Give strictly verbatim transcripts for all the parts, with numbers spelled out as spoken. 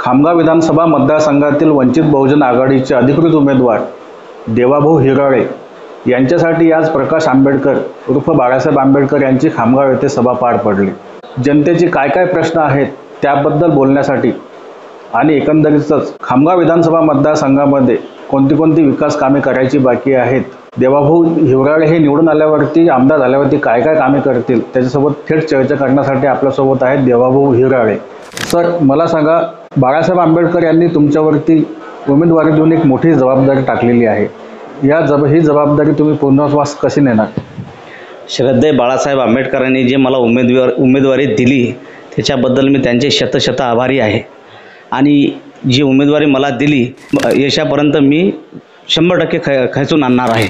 खामगाव विधानसभा मतदारसंघातील वंचित बहुजन आघाडीचे अधिकृत उमेदवार देवाभाऊ हिराळे यांच्यासाठी आज प्रकाश आंबेडकर उर्फ बाळासाहेब आंबेडकर यांची खामगाव येथे सभा पार पडली। जनतेची काय काय प्रश्न आहेत त्याबद्दल बोलण्यासाठी आणि एकंदरीतच खामगाव विधानसभा मतदारसंघामध्ये कोणती कोणती विकास कामे करायची बाकी आहेत, देवाभाऊ हिराळे हे निवडून आल्यावरती आमदार झाल्यावरती काय काय कामे करतील त्याच्यासोबत थेट चर्चा करण्यासाठी आपल्यासोबत आहेत देवाभाऊ हिराळे। सर, मला सांगा, बाळासाहेब आंबेडकर यांनी तुमच्यावरती उमेदवारी देऊन एक मोठी जबाबदारी टाकलेली आहे, या जब ही जबाबदारी तुम्ही पूर्णत्वास कशी नेणार? श्रद्धेय बाळासाहेब आंबेडकरांनी जे मला उमेदवार उमेदवारी दिली त्याच्याबद्दल मी त्यांचे शतशत आभारी आहे आणि जी उमेदवारी मला दिली यशापर्यंत मी शंभर टक्के ख खेचून आणणार आहे।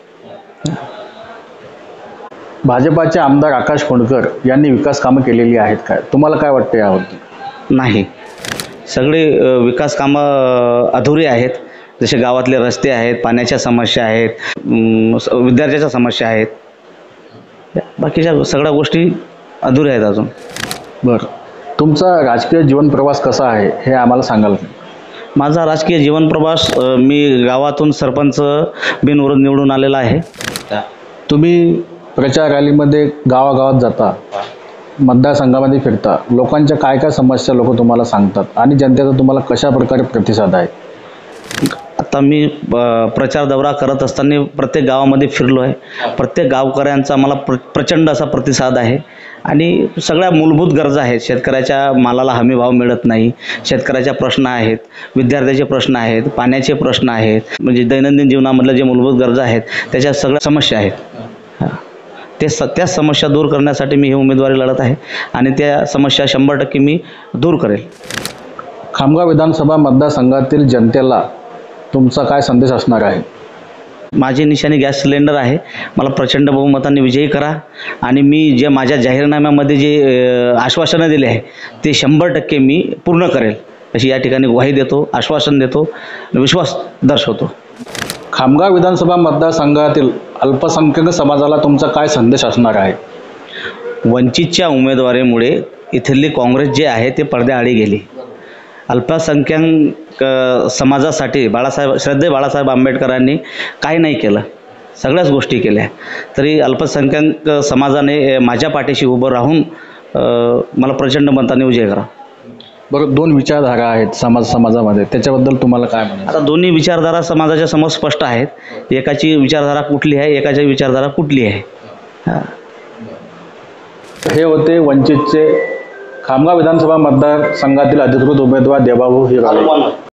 भाजपाचे आमदार आकाश कोंडकर यांनी विकास कामं केलेली आहेत काय? तुम्हाला काय वाटते यावरती? नाही, सगळे विकास कामं अधुरी आहेत। जसे गावातले रस्ते आहेत, पाण्याच्या समस्या आहेत, विद्यार्थ्याच्या समस्या आहेत, बाकीच्या सगळ्या गोष्टी अधुऱ्या आहेत अजून। बरं, तुमचा राजकीय जीवन प्रवास कसा आहे हे आम्हाला सांगाल का? माझा राजकीय जीवन प्रवास, मी गावातून सरपंच बिनविरोध निवडून आलेला आहे। तुम्ही प्रचार रॅलीमध्ये गावागावात जाता, मतदारसंघामध्ये फिरता, लोकांच्या काय काय समस्या लोक तुम्हाला सांगतात आणि जनतेचा तुम्हाला कशा प्रकारे प्रतिसाद आहे? आता मी प्रचार दौरा करत असताना प्रत्येक गावामध्ये फिरलो आहे। प्रत्येक गावकऱ्यांचा मला प्र प्रचंड असा प्रतिसाद आहे आणि सगळ्या मूलभूत गरजा आहेत। शेतकऱ्याच्या मालाला हमी भाव मिळत नाही, शेतकऱ्याचे प्रश्न आहेत, विद्यार्थ्याचे प्रश्न आहेत, पाण्याचे प्रश्न आहेत, म्हणजे दैनंदिन जीवनामधल्या जे मूलभूत गरजा आहेत त्याच्या सगळ्या समस्या आहेत। ते स त्या समस्या दूर करण्यासाठी मी ही उमेदवारी लढत आहे आणि त्या समस्या शंभर टक्के मी दूर करेल। खामगाव विधानसभा मतदारसंघातील जनतेला तुमचा काय संदेश असणार आहे? माझी निशाणी गॅस सिलेंडर आहे। मला प्रचंड बहुमताने विजयी करा आणि मी जे माझ्या जाहीरनाम्यामध्ये जे आश्वासनं दिले आहे ते शंभर टक्के मी पूर्ण करेल अशी या ठिकाणी ग्वाही देतो, आश्वासन देतो, विश्वास दर्शवतो। खामगाव विधानसभा मतदारसंघातील अल्पसंख्याक समाजाला तुमचा काय संदेश असणार आहे? वंचितच्या उमेदवारीमुळे इथली काँग्रेस जे आहे ते पडद्याआडी गेली। अल्पसंख्याक समाजासाठी बाळासाहेब श्रद्धेय बाळासाहेब आंबेडकरांनी काही नाही केलं, सगळ्याच गोष्टी केल्या, तरी अल्पसंख्याक समाजाने माझ्या पाठीशी उभं राहून मला प्रचंड मताने विजय करा। बरं, दोन विचारधारा आहेत समाज समाजामध्ये, त्याच्याबद्दल तुम्हाला काय म्हणायचं? आता दोन्ही विचारधारा समाजाच्या समोर स्पष्ट आहेत। एकाची विचारधारा कुठली आहे, एकाची विचारधारा कुठली आहे। हे होते वंचितचे खामगाव विधानसभा मतदारसंघातील अधिकृत उमेदवार देवाभाऊ हिराळे।